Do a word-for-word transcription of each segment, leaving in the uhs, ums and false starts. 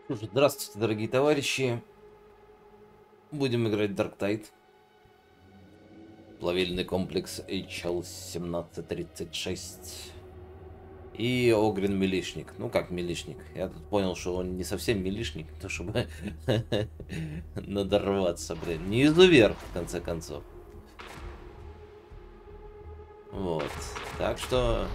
Слушай, здравствуйте, дорогие товарищи. Будем играть Dark Tide. Плавильный комплекс эйч эл семнадцать тридцать шесть. И Огрин Милишник. Ну как Милишник? Я тут понял, что он не совсем Милишник, то чтобы надорваться, блин. Не изувер, в конце концов. Вот. Так что...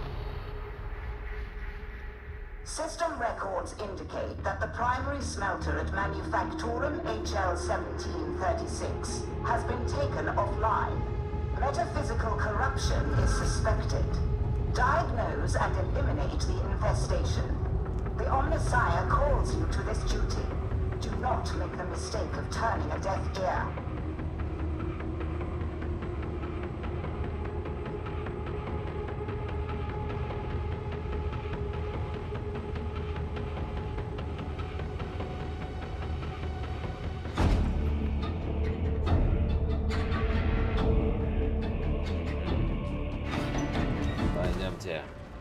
System records indicate that the primary smelter at Manufactorum H L seventeen thirty-six has been taken offline. Metaphysical corruption is suspected. Diagnose and eliminate the infestation. The Omnissiah calls you to this duty. Do not make the mistake of turning a deaf ear. Пойдемте.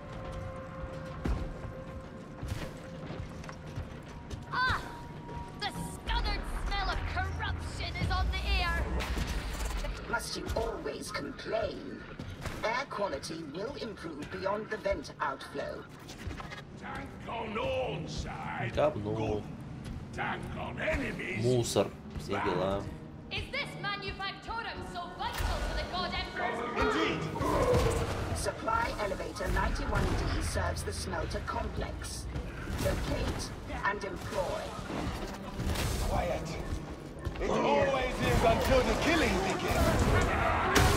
Ah! The scattered smell of corruption is on the air! Must you always complain? Air quality will improve beyond the vent outflow. Tank on all sides. Говно. Good. Tank on enemies. Мусор. Все дела. Is this Manufactorum so vital to the God Emperor's... Indeed. Supply elevator ninety-one D serves the smelter complex. Locate and employ. Quiet. It always is until the killing begins.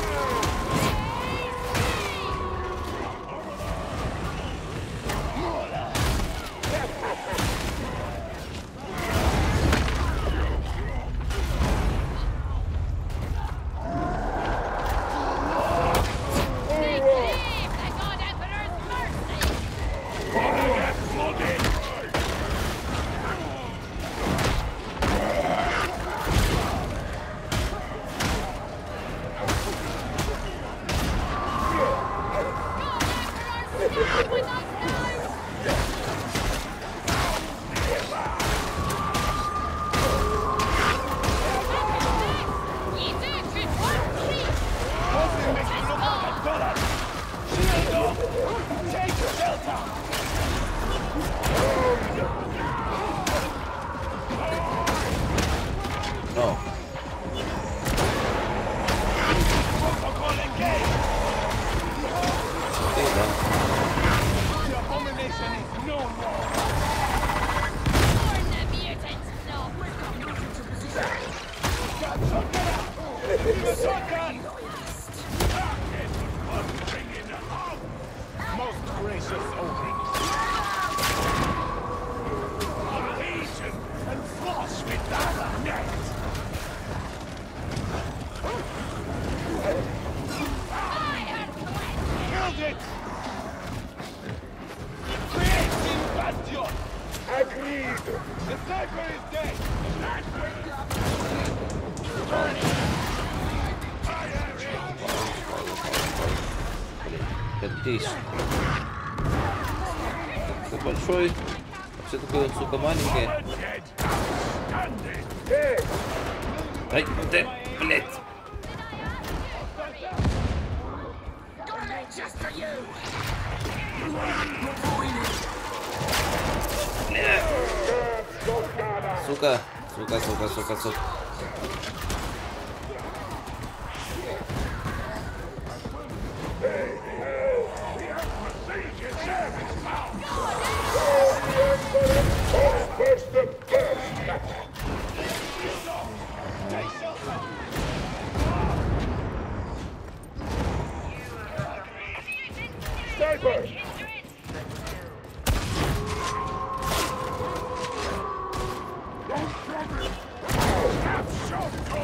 They claim the God Emperor's mercy! Stand with us now! Ye do good work, please! Nothing makes me look like a dollar. Shield up. Take shelter. О, Protocol engaged. ты, да? The abomination is no more. Warn the mutants, no! Shotgun, get out. Give a shotgun. Most gracious Ogre. Eaten and flush with that net. Fire blast! Killed it. Creating bastion. Agreed. The sniper is dead. Как здесь? Такой большой. Все такое, сука, маленькое. Ай, ты, блядь. Бля. Сука, сука, сука, сука, сука. Sniper. Have shotgun.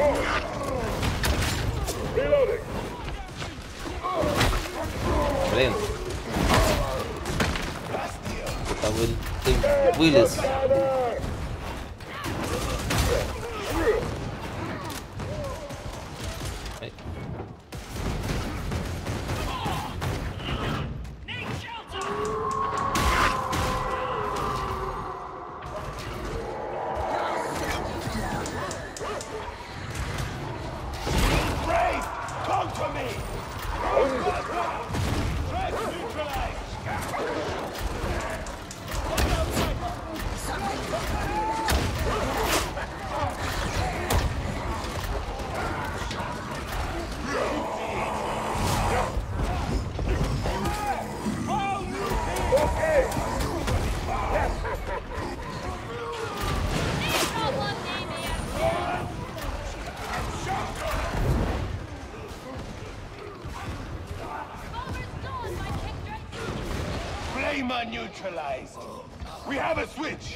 Блин. Это вы... Ты вылез. Flamer neutralized. We have a switch.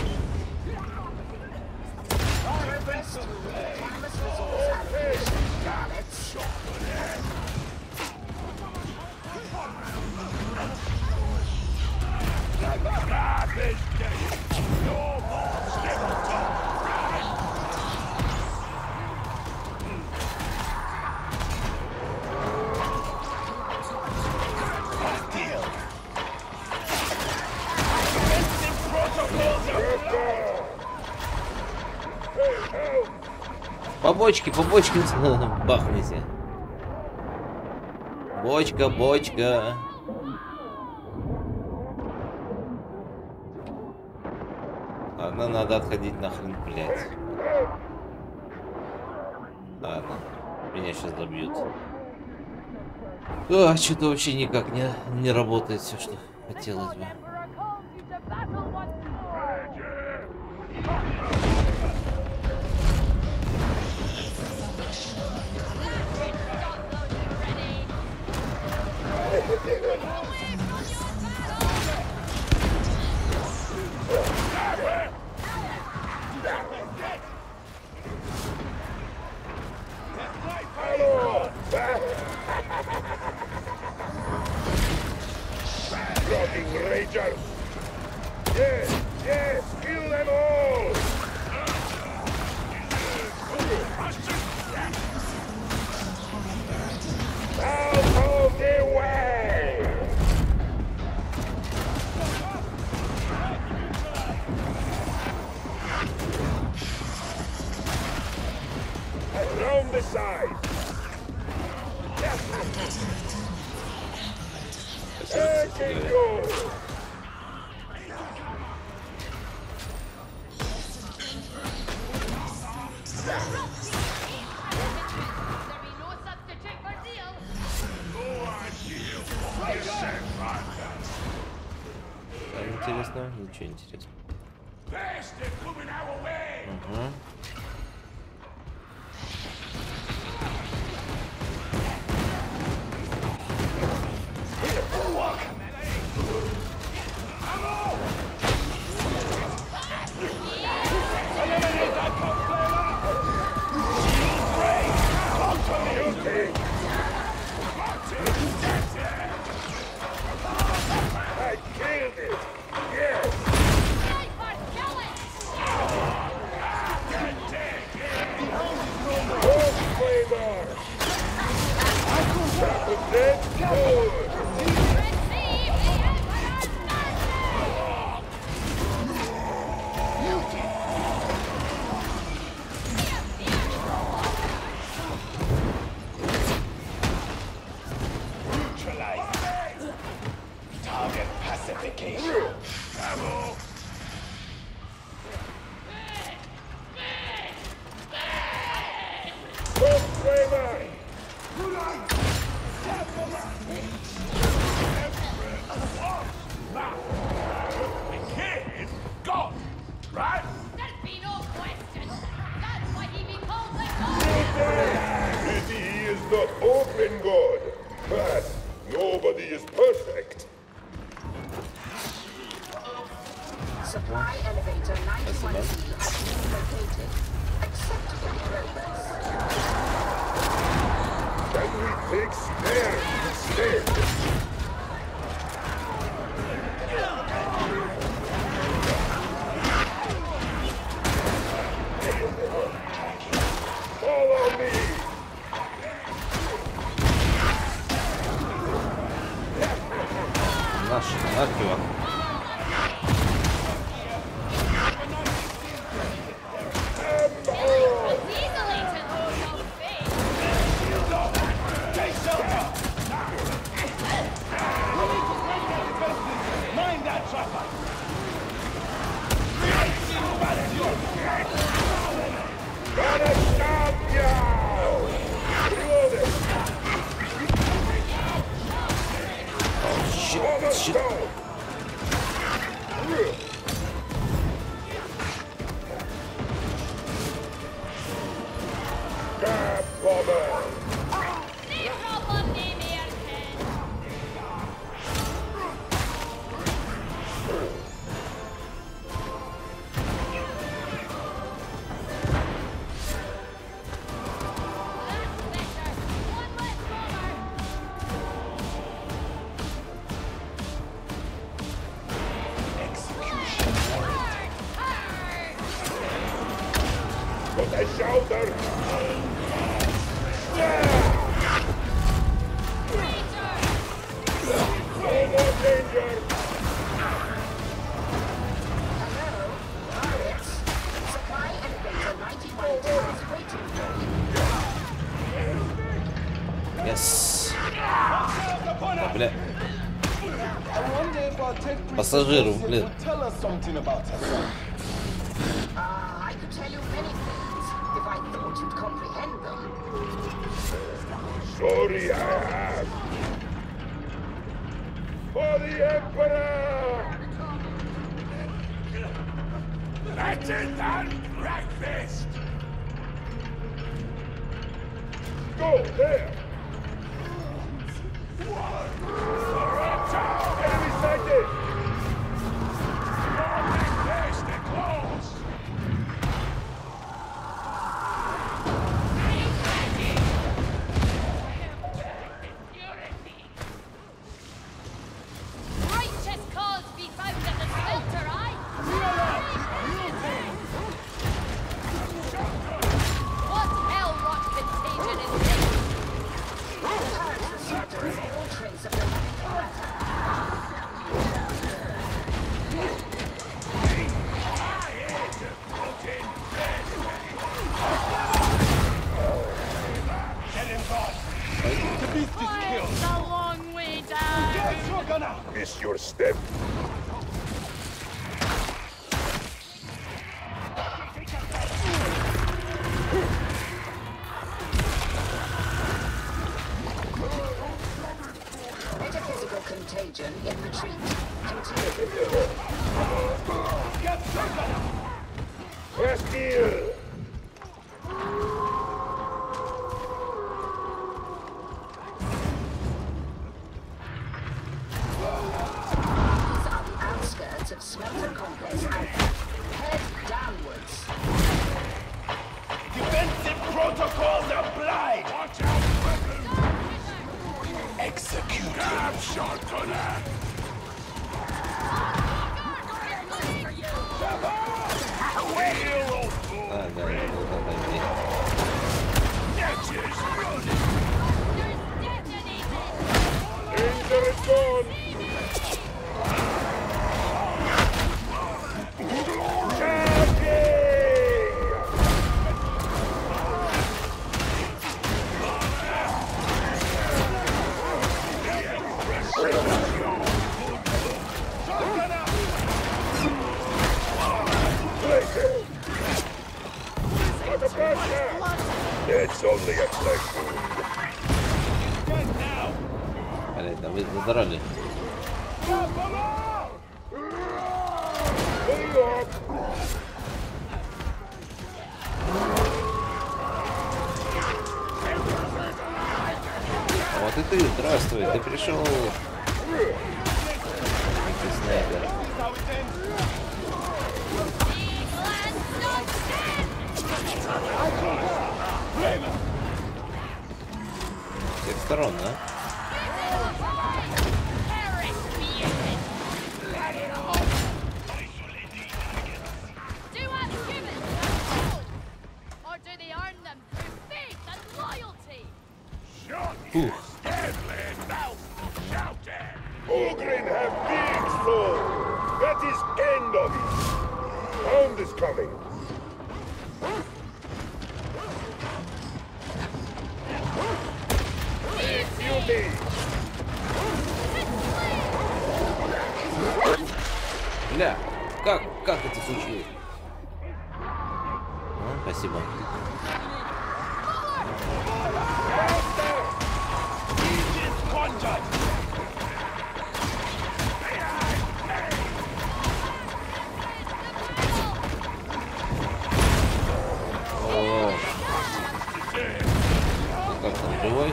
По бочке, по бочке бахните. Бочка, бочка. Ладно, надо отходить нахрен, блядь. Ладно, меня сейчас добьют. А, что-то вообще никак не, не работает все, что хотелось бы. Ragers! Yes, yes, kill them all! Out of the way! Around the side! There you go! Интересно, ничего интересного. Угу. I killed it! Yes! Target pacification. Kid gone, right? There'd be no question. That's why he be called the God. Maybe he is not open God, but nobody is perfect. Supply elevator ninety-one C has been located. Acceptable progress. Can we take stairs instead? Follow me! Наш, наш чувак. Easily to lose your face. Take shelter! Mind that chopper! Gonna stop you! Reloading! Shit, Almost shit. done! Cab bomber! No problem, name here, kid. That's better. One less bomber. Hard, hard. Put a shoulder! Traitor. No more danger! Hello? Pirates? Supply elevator ninety-one towers waiting for you. Yes. Upon us! Бля. I wonder if our tech priest Пассажиров, блин. would tell us something about herself. Ah, I could tell you many things if I thought you'd comprehend them. Sorry, I have. For the Emperor! Better than breakfast! Go there! Enemy sighted! There's the close! Righteous cause be found at the shelter, aye? What hell-rot contagion is this? Pirates receptors all trace of the matter. Get him gone! The beast is Oh, killed! it's a long way down. Get your gun out! Miss your step. Metaphysical contagion in retreat. Continue. Get your gun out! Bastille! These are the outskirts of Smelter Complex Alpha. Head downwards. Defensive protocols applied! Watch out, weapons! Execute him! Shot on that! А, да, я был отойти. Danger is gone! Charging! Like a burglar! It's only a flesh wound. Блядь, да вы задрали. Hurry up! А вот и ты, здравствуй, ты пришел. Ты снайпер. How it ends. Big land, not dead! сторон, да? Ух. Ogryn have big soul. That is end of it. Hound is coming. Beauty. Бля, как, как это случилось? А, спасибо. О, как там, живой?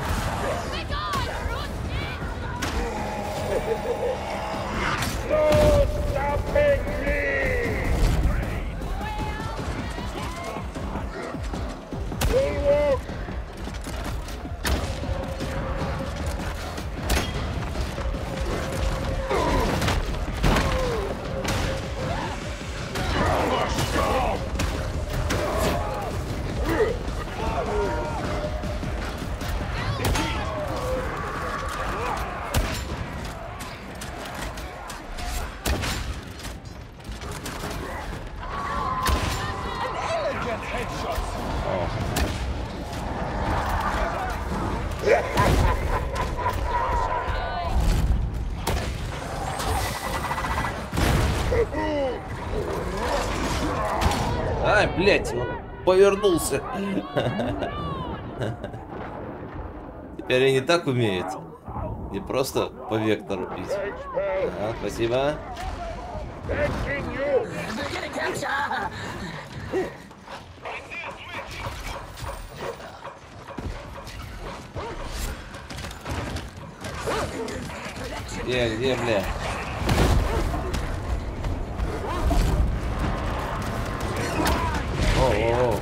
No stopping me! Full walk! Ай, блядь, он повернулся. Теперь они так умеют. Не просто по вектору бить. А, спасибо. Где, где, бля? О-о-о.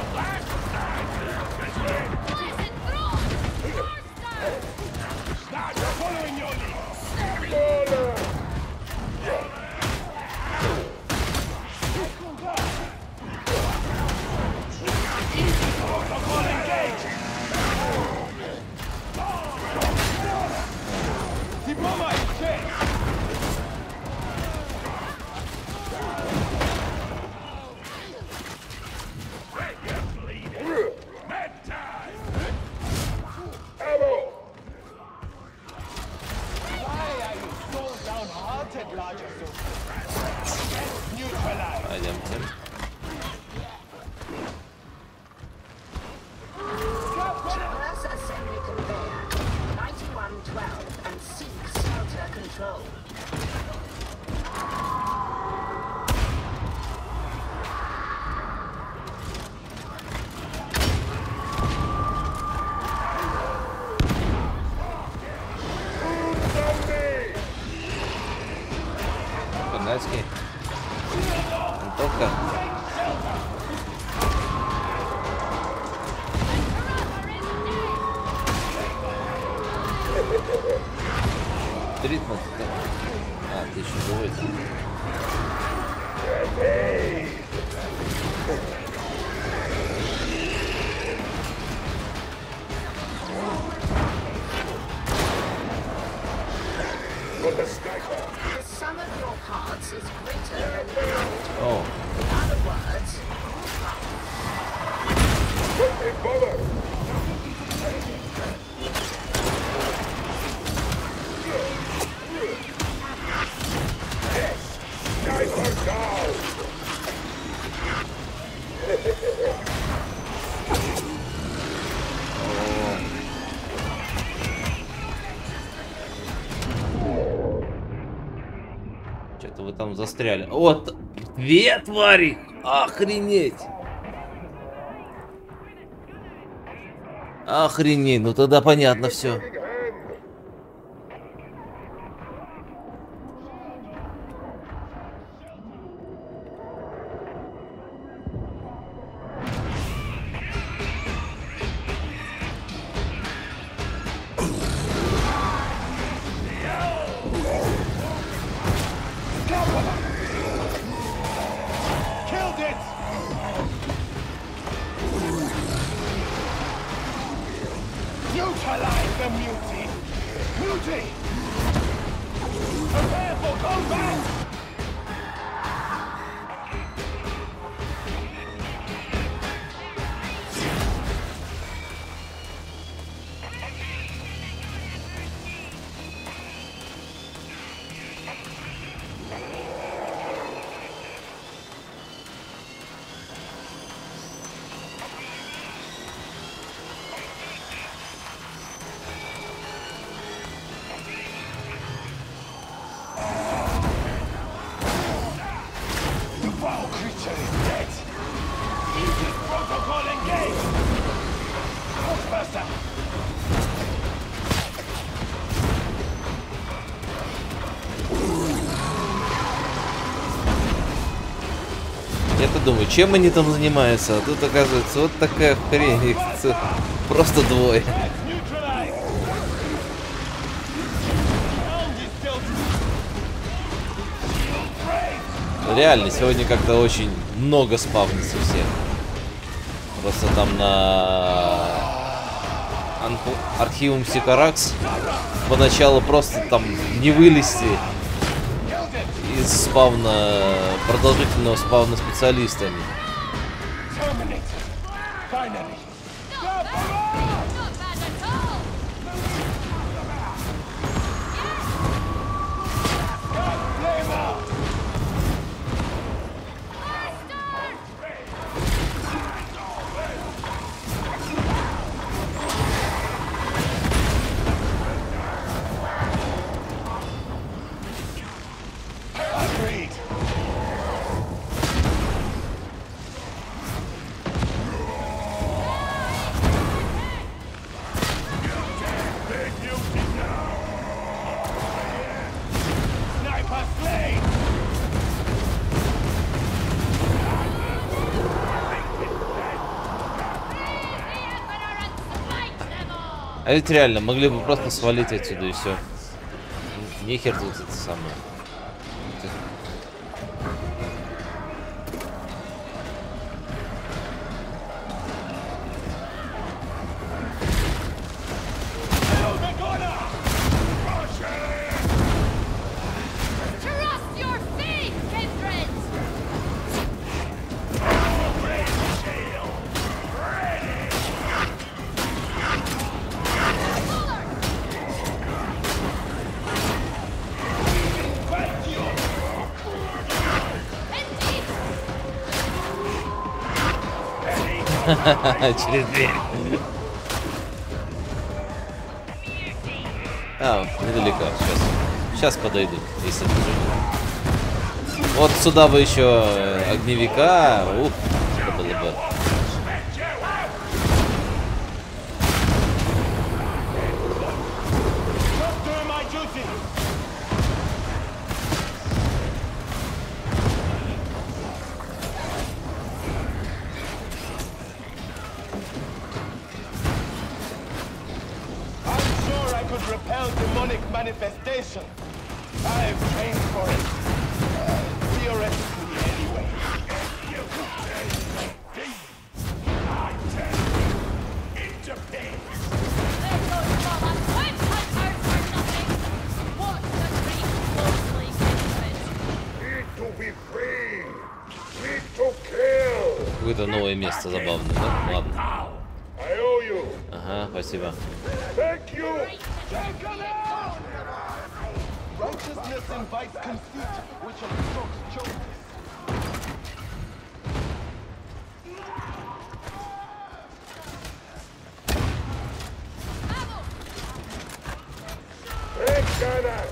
Пойдемте. Traverse assembly conveyor ninety-one twelve and seek smelter control. Канадский. Винтовка. Тритмент. А, ты еще живой. The sum of your parts is greater than the total. О, In other words, Hey, brother! Guys are down! что-то вы там застряли. Вот, две твари! Охренеть! Охренеть, ну тогда понятно все. it! Neutralize the mutie! Mutie! Prepare for combat! Я-то думаю, чем они там занимаются, а тут оказывается вот такая хрень, их просто двое. Реально, сегодня как-то очень много спавнится всех. Просто там на Архивум Сикаракс поначалу просто там не вылезти из спавна, продолжительного спавна специалистами. А ведь реально, могли бы просто свалить отсюда и все. Нехер тут это самое. Через дверь. А, недалеко. Сейчас. Сейчас подойдут, если даже. Вот сюда бы еще огневика. Ух, это было бы. Repel demonic manifestation. I've trained for it. Uh, theoretically, anyway. I tell you, into peace. There goes Mama. Wait, hunters for nothing. Watch the creep closely, Kindred. Need to be free. Need to kill. Какое-то новое место забавное, да? Ладно. I owe you. Ага, спасибо. Thank you. Righteousness invites conceit, which obstructs justice. Hey, Ghana.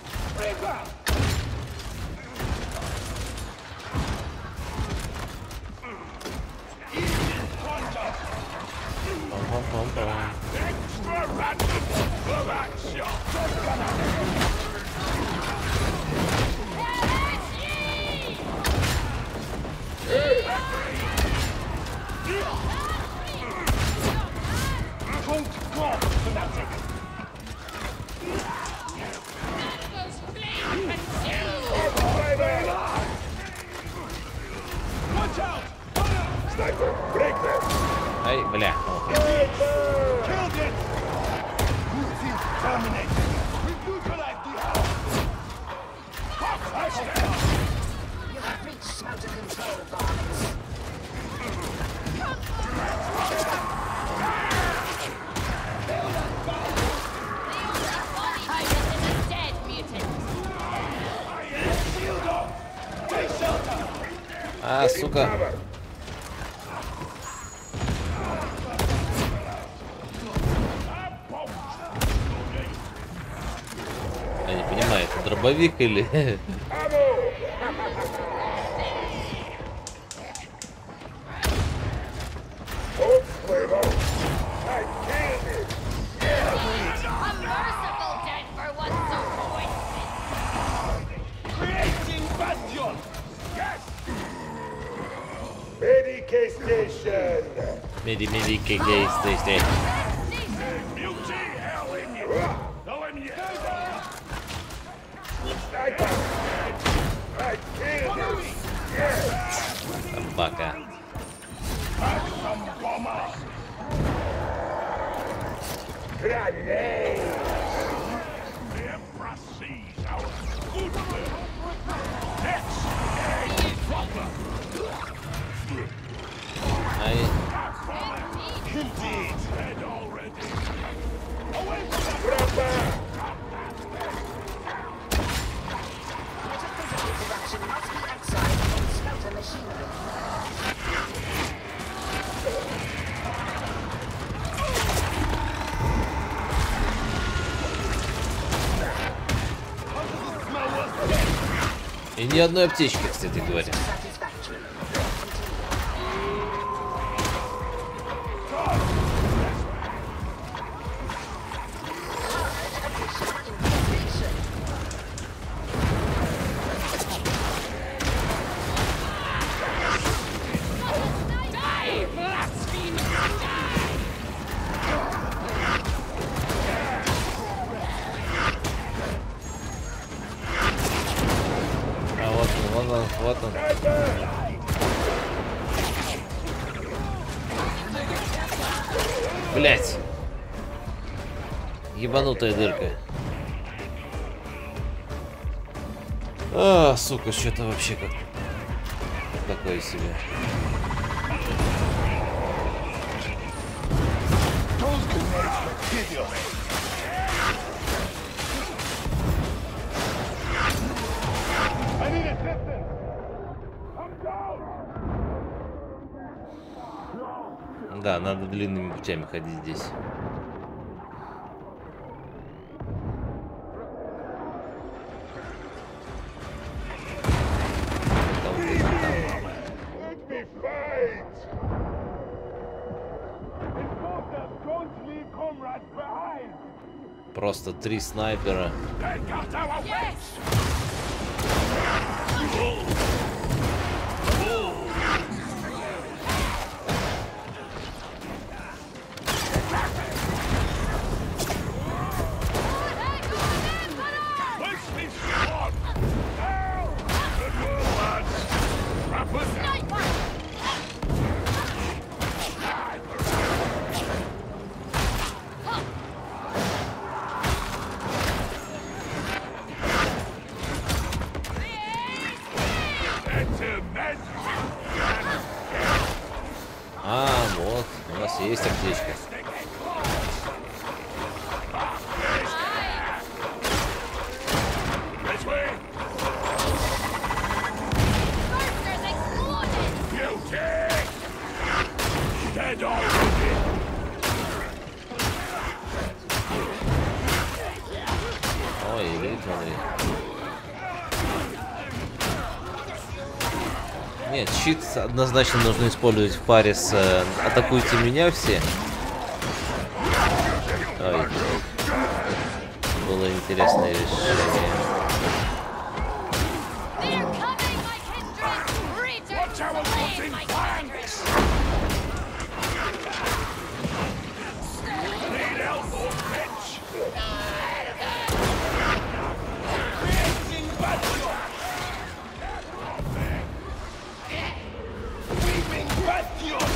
Extra random of action. Don't go, fanatic! Those flames consume. Watch out! Sniper, break them! Ай, бля. Ох. Killed it! Routine terminated. We neutralized the house. You have reached smelter control box. Dead mutant. Shield up. Take shelter. А, сука. Cover! Я не понимаю, это дробовик или... Ammo! Hold Slavo! I killed it! A merciful death for one so coincident. Creating bastion. Yes. Medicae station! Меди, меди, кегей, стой, стой. Beauty hell in you. Go in you. Sniper! I killed it! Собака. Some bombers. Grenade! The Emperor sees our goodwill. Next. Proper. Ай, Indeed. Dead already. Away from the Brapa! Production must be excised from smelter machinery. и ни одной аптечки, кстати говоря. Satisfactory. Die, blasphemous! Die! А вот он, вот он, вот он. Блять. Ебанутая дырка. А, сука, что-то вообще как такое себе. Those grenades were hideous. I need assistance. I'm down. Да, надо длинными путями ходить здесь. Там где-то там. Let me fight! Enforcers, don't leave comrades behind. Просто три снайпера. They got our Yes! Let's be strong. Now. Good work, lads. Rappers. Sniper! Into men. А, вот, у нас есть аптечка. This way. Bursters exploded! Beauty. Dead already. Ой, видишь, смотри. Нет, щит однозначно нужно использовать в паре с э, «Атакуйте меня все». Ой. Было интересное решение. They're coming, my kindred! Return to the lane, my kindred! Need elbow pitch. Creating bastion. Weaving bastion.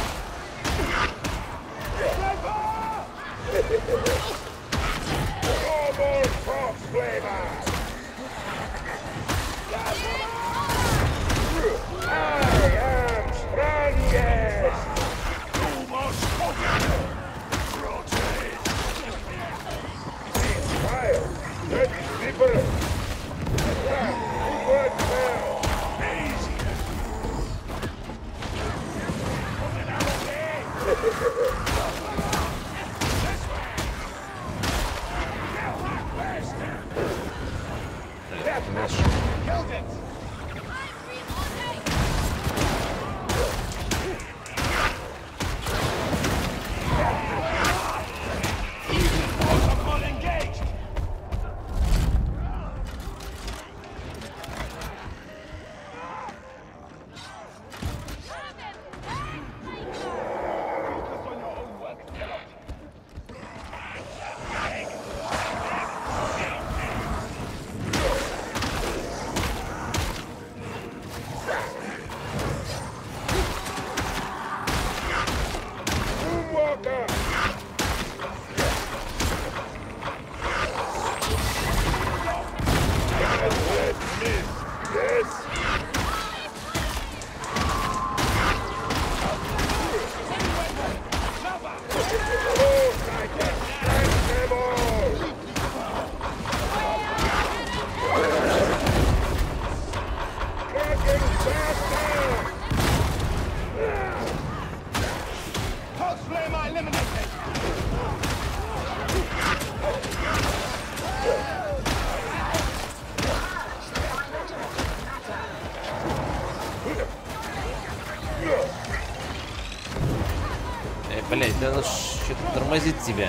Блять, надо что-то тормозить тебя.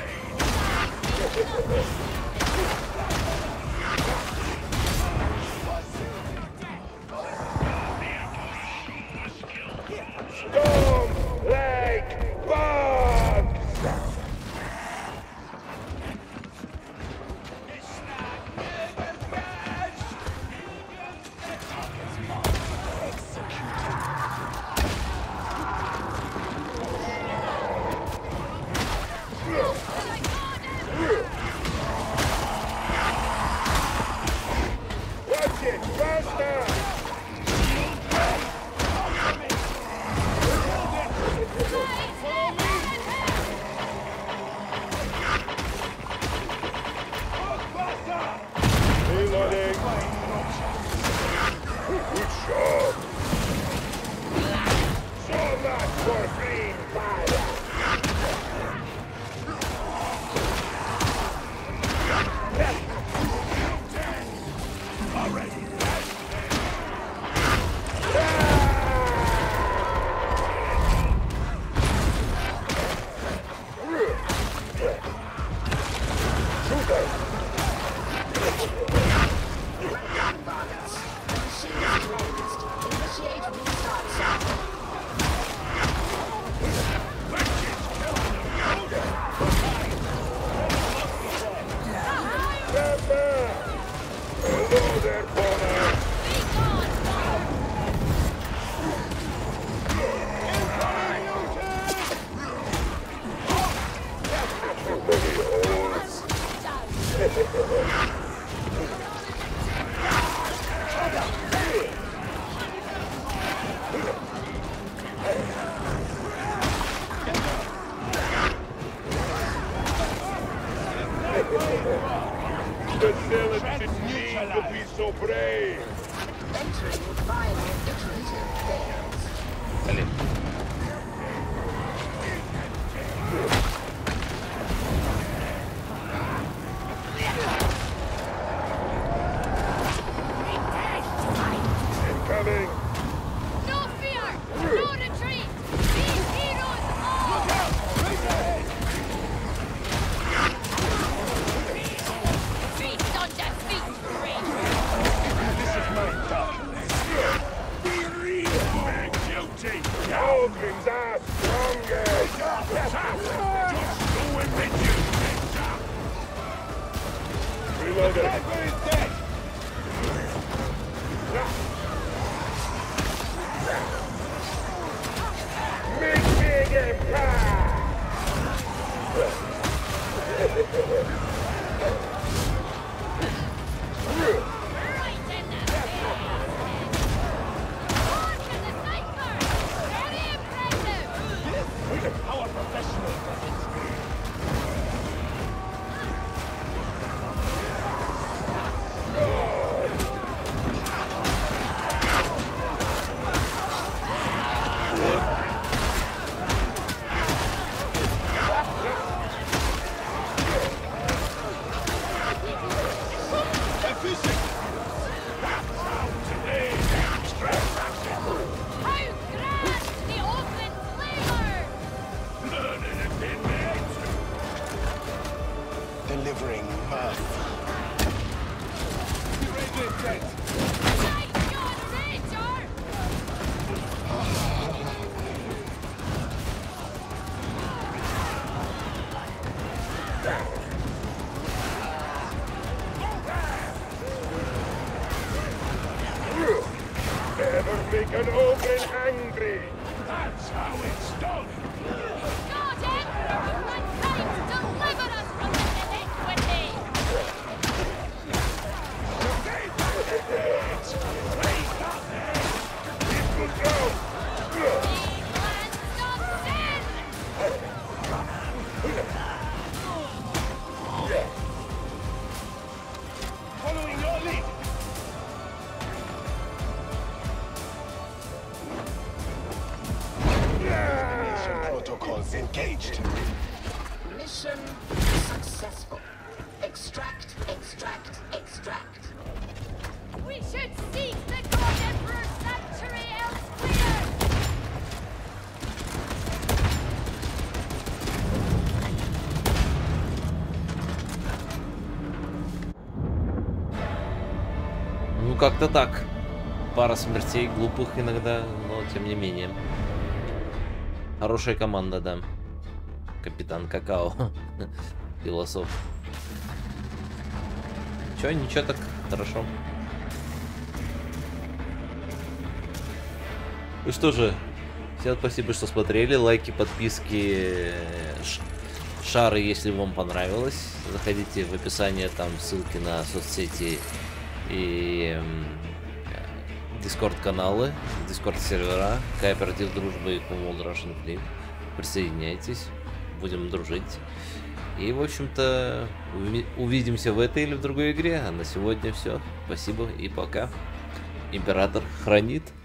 Storm like bugs! Watch it, faster! Reloading. Good shot. So much for green fire. Already. Shooter. Vargas. Machine is closed. Initiate restart cycle. Stand back. Hello there, Bonner. The Zealots didn't need to be so brave. Entering final iterative phase. Блин. Incoming. No fear! No retreat! These heroes all! Feast on defeat, Ranger! This is my darkness. Be real, man, guilty. Ogryns are strongest. Just go and let you Reloading. is dead. Make big empire. Right in the face! On to the sniper! Very impressive! Our professional does it. Efficient. How grand the open flavor! Delivering mirth. Nice John Ranger! Never make an Ogren angry. That's how it's done. God Emperor of mankind, deliver us from this iniquity! Keep good ground. These lands of sin! Following your lead. Elimination protocols engaged. Mission successful. Extract, extract, extract. We should seek the God Emperor's sanctuary elsewhere! как-то так. Пара смертей глупых иногда, но тем не менее. Хорошая команда, да. Капитан Какао. Философ. Чё, ничего, так хорошо. Ну что же, всем спасибо, что смотрели. Лайки, подписки, шары, если вам понравилось. Заходите в описание, там ссылки на соцсети и дискорд-каналы, дискорд-сервера, кооператив дружбы и Command Russian Fleet. Присоединяйтесь, будем дружить. И, в общем-то, увидимся в этой или в другой игре. А на сегодня все. Спасибо и пока. Император хранит.